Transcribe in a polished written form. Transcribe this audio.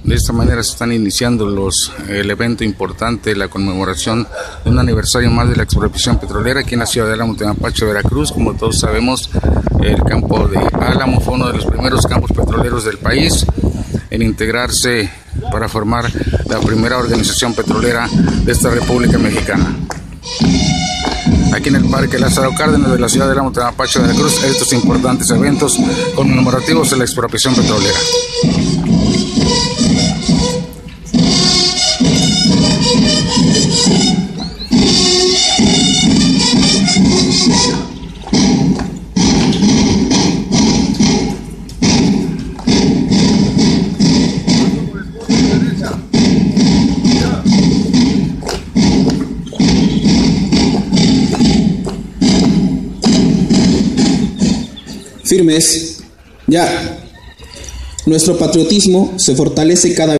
De esta manera se están iniciando el evento importante, la conmemoración de un aniversario más de la expropiación petrolera aquí en la ciudad de Álamo, Temapache, Veracruz. Como todos sabemos, el campo de Álamo fue uno de los primeros campos petroleros del país en integrarse para formar la primera organización petrolera de esta República Mexicana. Aquí en el Parque Lázaro Cárdenas de la ciudad de Álamo, Temapache, Veracruz, estos importantes eventos conmemorativos de la expropiación petrolera. Firmes, ya. Nuestro patriotismo se fortalece cada vez.